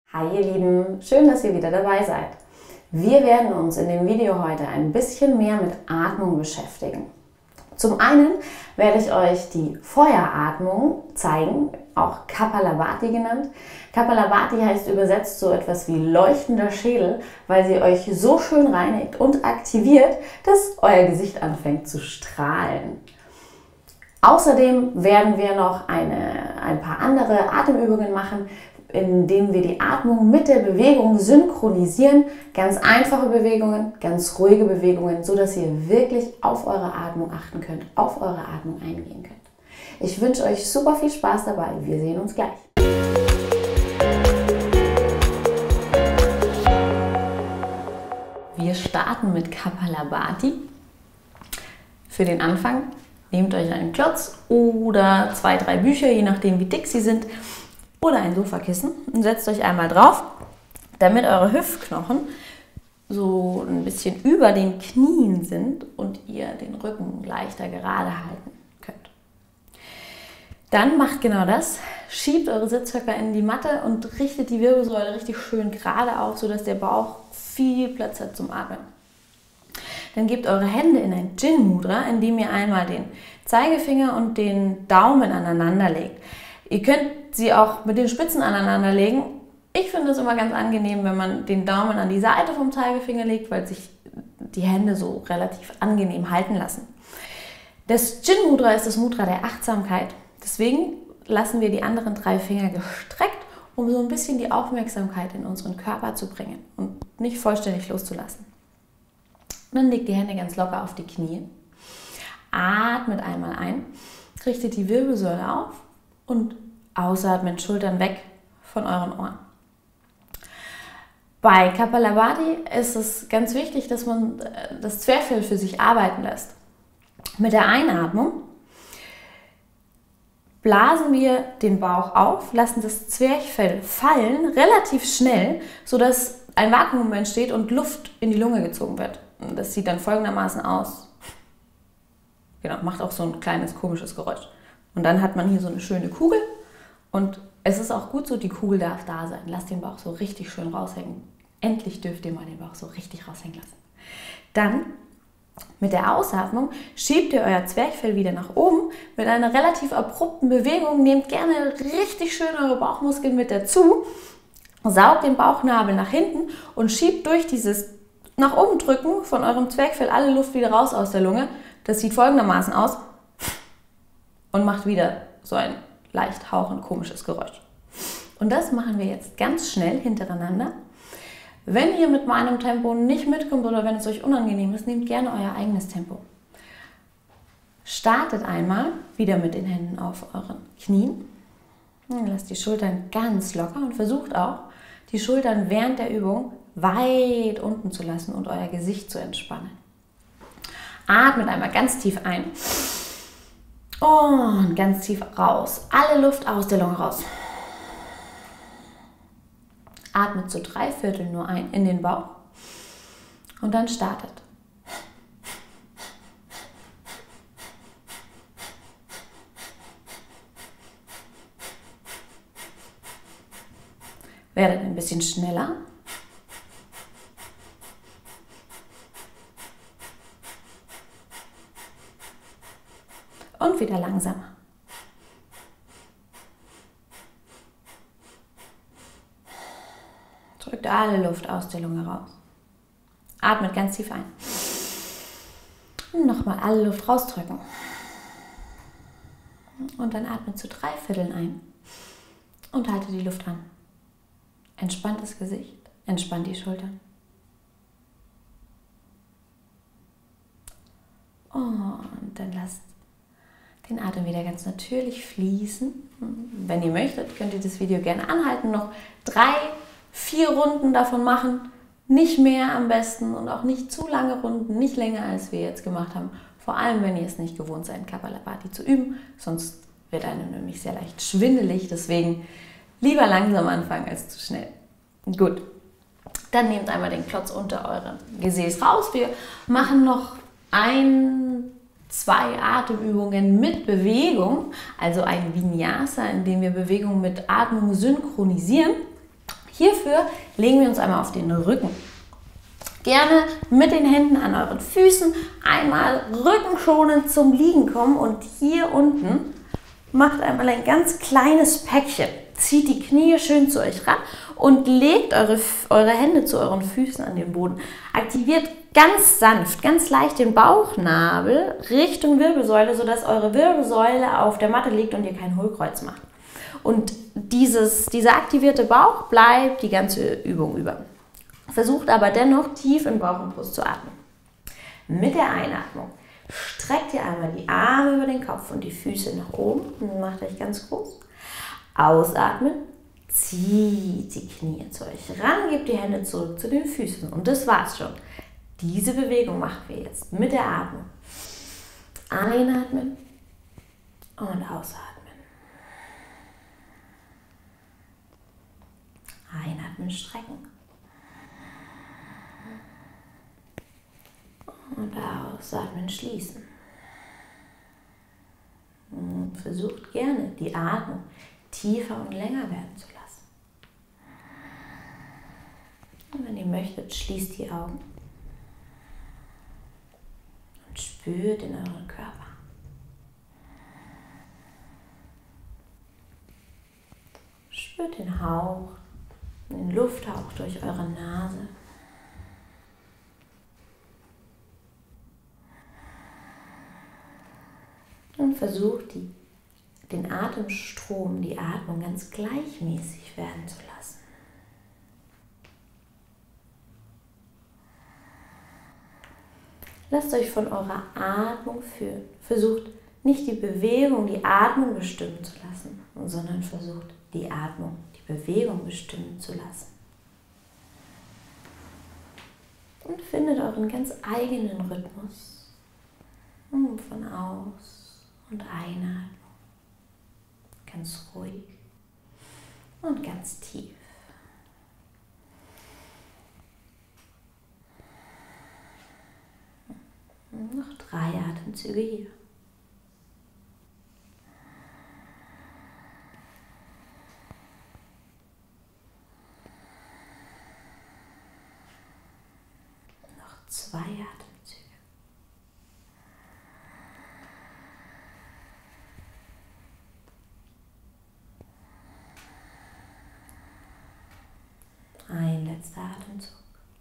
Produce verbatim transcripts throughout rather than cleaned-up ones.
Hi ihr Lieben, schön, dass ihr wieder dabei seid. Wir werden uns in dem Video heute ein bisschen mehr mit Atmung beschäftigen. Zum einen werde ich euch die Feueratmung zeigen, auch Kapalabhati genannt. Kapalabhati heißt übersetzt so etwas wie leuchtender Schädel, weil sie euch so schön reinigt und aktiviert, dass euer Gesicht anfängt zu strahlen. Außerdem werden wir noch eine, ein paar andere Atemübungen machen, indem wir die Atmung mit der Bewegung synchronisieren. Ganz einfache Bewegungen, ganz ruhige Bewegungen, so dass ihr wirklich auf eure Atmung achten könnt, auf eure Atmung eingehen könnt. Ich wünsche euch super viel Spaß dabei. Wir sehen uns gleich. Wir starten mit Kapalabhati. Für den Anfang nehmt euch einen Klotz oder zwei, drei Bücher, je nachdem wie dick sie sind, oder ein Sofakissen und setzt euch einmal drauf, damit eure Hüftknochen so ein bisschen über den Knien sind und ihr den Rücken leichter gerade halten könnt. Dann macht genau das, schiebt eure Sitzhöcker in die Matte und richtet die Wirbelsäule richtig schön gerade auf, sodass der Bauch viel Platz hat zum Atmen. Dann gebt eure Hände in ein Jin Mudra, indem ihr einmal den Zeigefinger und den Daumen aneinander legt. Ihr könnt sie auch mit den Spitzen aneinander legen. Ich finde es immer ganz angenehm, wenn man den Daumen an die Seite vom Zeigefinger legt, weil sich die Hände so relativ angenehm halten lassen. Das Jin Mudra ist das Mudra der Achtsamkeit. Deswegen lassen wir die anderen drei Finger gestreckt, um so ein bisschen die Aufmerksamkeit in unseren Körper zu bringen und nicht vollständig loszulassen. Und dann legt die Hände ganz locker auf die Knie. Atmet einmal ein, richtet die Wirbelsäule auf und ausatmen, Schultern weg von euren Ohren. Bei Kapalabhati ist es ganz wichtig, dass man das Zwerchfell für sich arbeiten lässt. Mit der Einatmung blasen wir den Bauch auf, lassen das Zwerchfell fallen, relativ schnell, sodass ein Vakuum entsteht und Luft in die Lunge gezogen wird. Das sieht dann folgendermaßen aus. Genau, macht auch so ein kleines komisches Geräusch. Und dann hat man hier so eine schöne Kugel und es ist auch gut so, die Kugel darf da sein. Lasst den Bauch so richtig schön raushängen. Endlich dürft ihr mal den Bauch so richtig raushängen lassen. Dann mit der Ausatmung schiebt ihr euer Zwerchfell wieder nach oben mit einer relativ abrupten Bewegung. Nehmt gerne richtig schön eure Bauchmuskeln mit dazu, saugt den Bauchnabel nach hinten und schiebt durch dieses nach oben drücken von eurem Zwerchfell alle Luft wieder raus aus der Lunge. Das sieht folgendermaßen aus. Und macht wieder so ein leicht hauchend komisches Geräusch. Und das machen wir jetzt ganz schnell hintereinander. Wenn ihr mit meinem Tempo nicht mitkommt oder wenn es euch unangenehm ist, nehmt gerne euer eigenes Tempo. Startet einmal wieder mit den Händen auf euren Knien. Lasst die Schultern ganz locker und versucht auch, die Schultern während der Übung weit unten zu lassen und euer Gesicht zu entspannen. Atmet einmal ganz tief ein. Und ganz tief raus. Alle Luft aus der Lunge raus. Atmet zu drei Vierteln nur ein in den Bauch. Und dann startet. Werdet ein bisschen schneller. Und wieder langsamer. Drückt alle Luft aus der Lunge raus. Atmet ganz tief ein. Und nochmal alle Luft rausdrücken. Und dann atmet zu drei Vierteln ein. Und halte die Luft an. Entspannt das Gesicht, entspannt die Schultern. Und dann lasst den Atem wieder ganz natürlich fließen. Wenn ihr möchtet, könnt ihr das Video gerne anhalten, noch drei, vier Runden davon machen. Nicht mehr am besten und auch nicht zu lange Runden, nicht länger als wir jetzt gemacht haben. Vor allem, wenn ihr es nicht gewohnt seid, Kapalabhati zu üben, sonst wird einem nämlich sehr leicht schwindelig. Deswegen lieber langsam anfangen als zu schnell. Gut, dann nehmt einmal den Klotz unter eurem Gesäß raus. Wir machen noch ein zwei Atemübungen mit Bewegung, also ein Vinyasa, in dem wir Bewegung mit Atmung synchronisieren. Hierfür legen wir uns einmal auf den Rücken. Gerne mit den Händen an euren Füßen einmal rückenschonend zum Liegen kommen und hier unten macht einmal ein ganz kleines Päckchen. Zieht die Knie schön zu euch ran und legt eure, eure Hände zu euren Füßen an den Boden. Aktiviert ganz sanft, ganz leicht den Bauchnabel Richtung Wirbelsäule, sodass eure Wirbelsäule auf der Matte liegt und ihr kein Hohlkreuz macht. Und dieses, dieser aktivierte Bauch bleibt die ganze Übung über. Versucht aber dennoch tief in Bauch und Brust zu atmen. Mit der Einatmung streckt ihr einmal die Arme über den Kopf und die Füße nach oben. Macht euch ganz groß. Ausatmen, zieht die Knie zu euch ran, gebt die Hände zurück zu den Füßen. Und das war's schon. Diese Bewegung machen wir jetzt mit der Atmung. Einatmen und ausatmen. Einatmen, strecken. Und ausatmen, schließen. Und versucht gerne, die Atmung tiefer und länger werden zu lassen. Und wenn ihr möchtet, schließt die Augen und spürt in euren Körper. Spürt den Hauch, den Lufthauch durch eure Nase. Und versucht, die, den Atemstrom, die Atmung ganz gleichmäßig werden zu lassen. Lasst euch von eurer Atmung führen. Versucht nicht die Bewegung, die Atmung bestimmen zu lassen, sondern versucht die Atmung, die Bewegung bestimmen zu lassen. Und findet euren ganz eigenen Rhythmus. Von aus. Und einatmen, ganz ruhig und ganz tief. Noch drei Atemzüge hier. Noch zwei Atemzüge. Ein letzter Atemzug.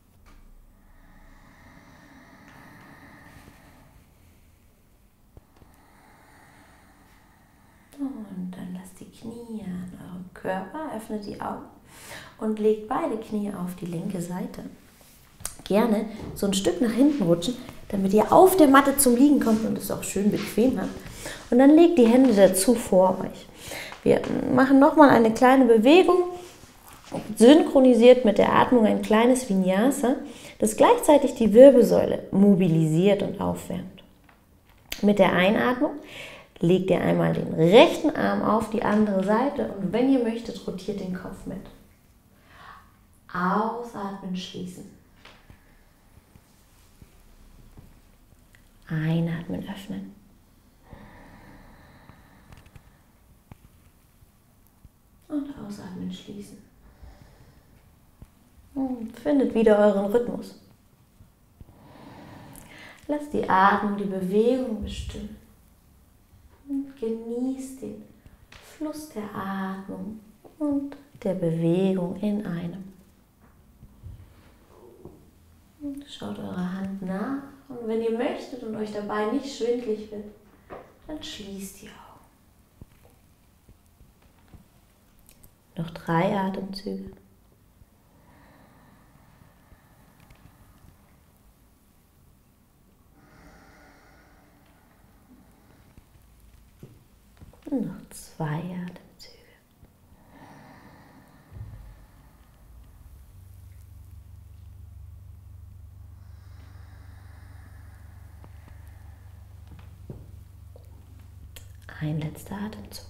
Und dann lasst die Knie an eurem Körper, öffnet die Augen und legt beide Knie auf die linke Seite. Gerne so ein Stück nach hinten rutschen, damit ihr auf der Matte zum Liegen kommt und es auch schön bequem habt. Und dann legt die Hände dazu vor euch. Wir machen nochmal eine kleine Bewegung, synchronisiert mit der Atmung ein kleines Vinyasa, das gleichzeitig die Wirbelsäule mobilisiert und aufwärmt. Mit der Einatmung legt ihr einmal den rechten Arm auf die andere Seite und wenn ihr möchtet, rotiert den Kopf mit. Ausatmen, schließen. Einatmen, öffnen. Und ausatmen, schließen. Und findet wieder euren Rhythmus. Lasst die Atmung, die Bewegung bestimmen. Und genießt den Fluss der Atmung und der Bewegung in einem. Und schaut eurer Hand nach. Und wenn ihr möchtet und euch dabei nicht schwindelig wird, dann schließt die Augen. Noch drei Atemzüge. Und noch zwei Atemzüge. Ein letzter Atemzug.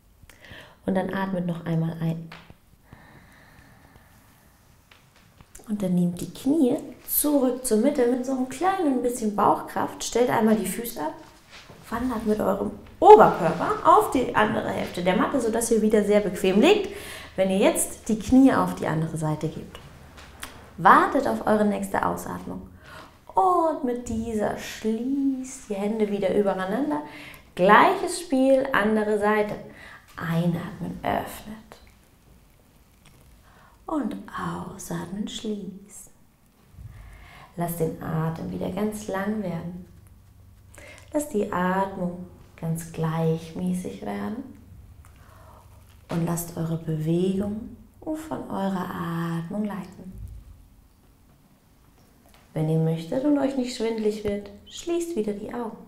Und dann atmet noch einmal ein. Und Und dann nehmt die Knie zurück zur Mitte mit so einem kleinen bisschen Bauchkraft. Stellt einmal die Füße ab, wandert mit eurem Oberkörper auf die andere Hälfte der Matte, sodass ihr wieder sehr bequem liegt. Wenn ihr jetzt die Knie auf die andere Seite gebt, wartet auf eure nächste Ausatmung. Und mit dieser schließt die Hände wieder übereinander. Gleiches Spiel, andere Seite. Einatmen, öffnet. Und ausatmen, schließen. Lass den Atem wieder ganz lang werden. Lass die Atmung ganz gleichmäßig werden. Und lasst eure Bewegung von eurer Atmung leiten. Wenn ihr möchtet und euch nicht schwindelig wird, schließt wieder die Augen.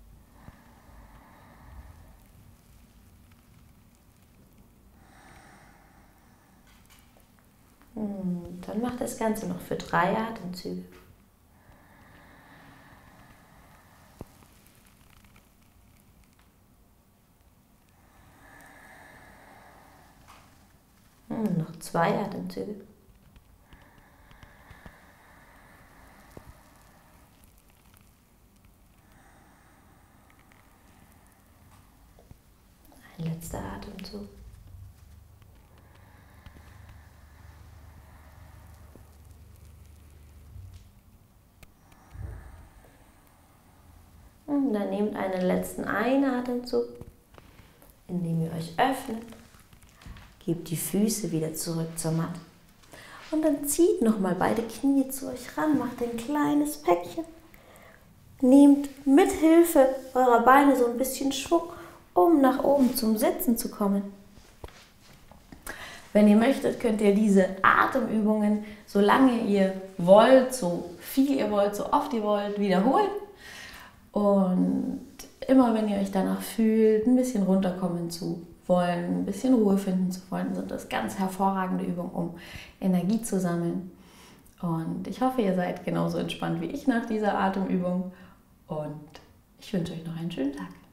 Und dann macht das Ganze noch für drei Atemzüge. Und noch zwei Atemzüge. Ein letzter Atemzug. Und dann nehmt einen letzten Einatemzug, indem ihr euch öffnet. Gebt die Füße wieder zurück zur Matte. Und dann zieht nochmal beide Knie zu euch ran, macht ein kleines Päckchen. Nehmt mit Hilfe eurer Beine so ein bisschen Schwung, um nach oben zum Sitzen zu kommen. Wenn ihr möchtet, könnt ihr diese Atemübungen, solange ihr wollt, so viel ihr wollt, so oft ihr wollt, wiederholen. Und immer wenn ihr euch danach fühlt, ein bisschen runterkommen zu wollen, ein bisschen Ruhe finden zu wollen, sind das ganz hervorragende Übungen, um Energie zu sammeln. Und ich hoffe, ihr seid genauso entspannt wie ich nach dieser Atemübung. Und ich wünsche euch noch einen schönen Tag.